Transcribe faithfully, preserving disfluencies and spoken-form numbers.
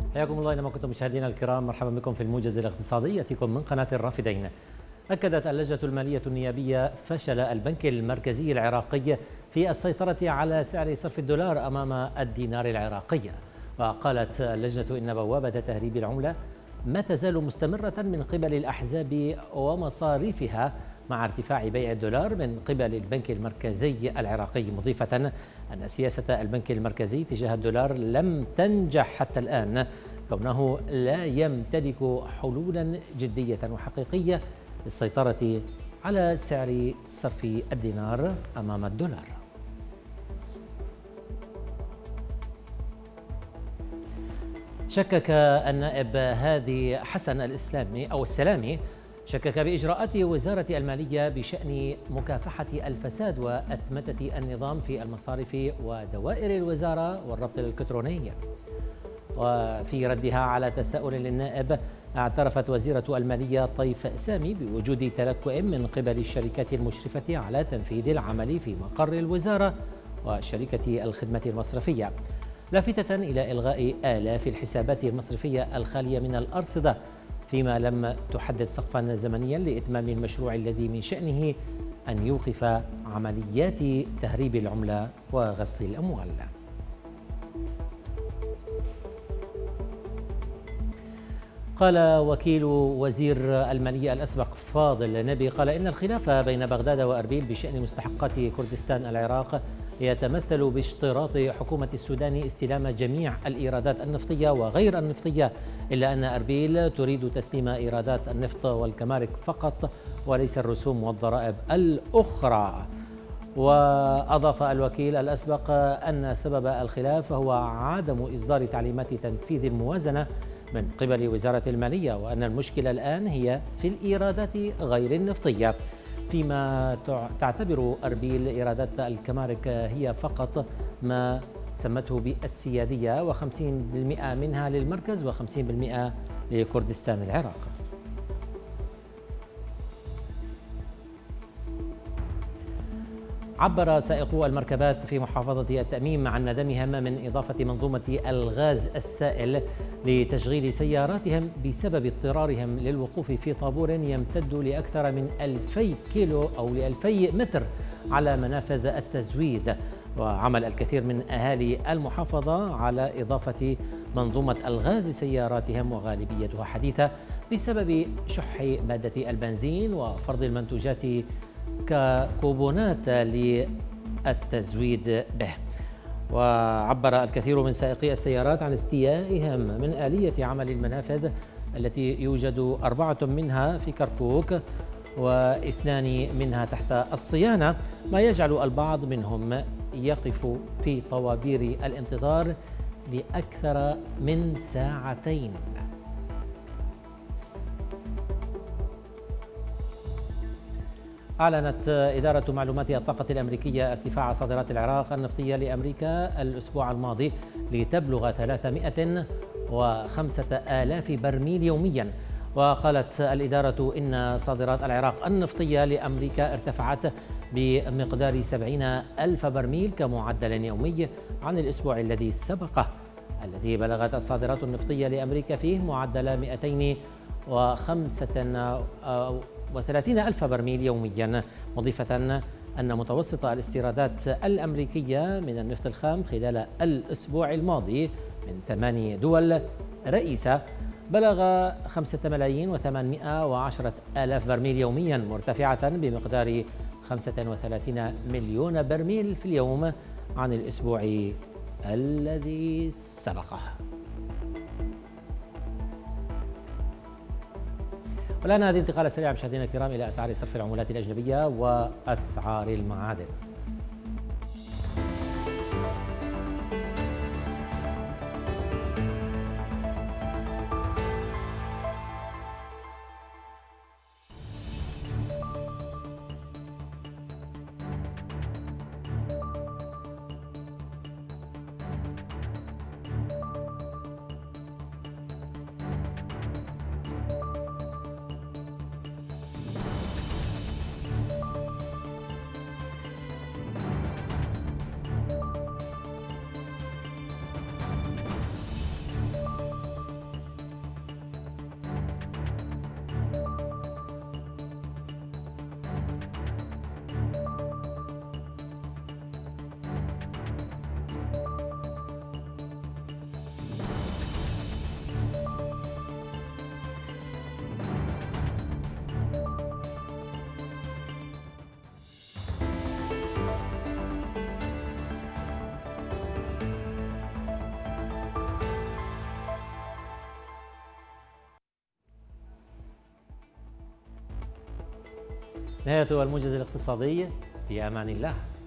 حياكم الله اينما كنتم مشاهدينا الكرام، مرحبا بكم في الموجز الاقتصادي ياتيكم من قناه الرافدين. اكدت اللجنه الماليه النيابيه فشل البنك المركزي العراقي في السيطره على سعر صرف الدولار امام الدينار العراقي. وقالت اللجنه ان بوابه تهريب العمله ما تزال مستمره من قبل الاحزاب ومصاريفها مع ارتفاع بيع الدولار من قبل البنك المركزي العراقي، مضيفة أن سياسة البنك المركزي تجاه الدولار لم تنجح حتى الآن، كونه لا يمتلك حلولا جدية وحقيقية للسيطرة على سعر صرف الدينار أمام الدولار. شكك النائب هادي حسن الإسلامي أو السلامي شكك بإجراءات وزارة المالية بشأن مكافحة الفساد وأتمتة النظام في المصارف ودوائر الوزارة والربط الإلكتروني. وفي ردها على تساؤل للنائب، اعترفت وزيرة المالية طيف سامي بوجود تلكؤ من قبل الشركات المشرفة على تنفيذ العمل في مقر الوزارة وشركة الخدمة المصرفية، لافتة إلى إلغاء آلاف الحسابات المصرفية الخالية من الأرصدة، فيما لم تحدد سقفا زمنيا لإتمام المشروع الذي من شأنه أن يوقف عمليات تهريب العملة وغسل الأموال. قال وكيل وزير المالية الأسبق فاضل نبي قال إن الخلاف بين بغداد وأربيل بشأن مستحقات كردستان العراق يتمثل باشتراط حكومة السودان استلام جميع الإيرادات النفطية وغير النفطية، إلا أن أربيل تريد تسليم إيرادات النفط والكمارك فقط وليس الرسوم والضرائب الأخرى. وأضاف الوكيل الأسبق أن سبب الخلاف هو عدم إصدار تعليمات تنفيذ الموازنة من قبل وزارة المالية، وأن المشكلة الآن هي في الإيرادات غير النفطية، فيما تعتبر أربيل إيرادات الكمارك هي فقط ما سمته بالسيادية، وخمسين بالمئة منها للمركز وخمسين بالمئة لكردستان العراق. عبر سائقو المركبات في محافظة التأميم عن ندمهم من إضافة منظومة الغاز السائل لتشغيل سياراتهم بسبب اضطرارهم للوقوف في طابور يمتد لأكثر من ألفي كيلو أو لألفي متر على منافذ التزويد. وعمل الكثير من أهالي المحافظة على إضافة منظومة الغاز سياراتهم وغالبيتها حديثة بسبب شح مادة البنزين وفرض المنتوجات ككوبونات للتزويد به. وعبر الكثير من سائقي السيارات عن استيائهم من آلية عمل المنافذ التي يوجد أربعة منها في كركوك واثنان منها تحت الصيانة، ما يجعل البعض منهم يقف في طوابير الانتظار لأكثر من ساعتين. أعلنت إدارة معلومات الطاقة الأمريكية ارتفاع صادرات العراق النفطية لأمريكا الأسبوع الماضي لتبلغ ثلاثمائة وخمسة آلاف برميل يوميا. وقالت الإدارة إن صادرات العراق النفطية لأمريكا ارتفعت بمقدار سبعين ألف برميل كمعدل يومي عن الأسبوع الذي سبقه، الذي بلغت الصادرات النفطية لأمريكا فيه معدل مئتين وخمسة وثلاثين ألف برميل يوميا، مضيفة أن متوسط الاستيرادات الأمريكية من النفط الخام خلال الأسبوع الماضي من ثماني دول رئيسة بلغ خمسة ملايين وثمانمائة وعشرة آلاف برميل يوميا، مرتفعة بمقدار خمسة وثلاثين مليون برميل في اليوم عن الأسبوع الذي سبقه. والآن هذه انتقال سريع مشاهدينا الكرام إلى أسعار صرف العملات الأجنبية وأسعار المعادن. نهاية الموجز الاقتصادي، في أمان الله.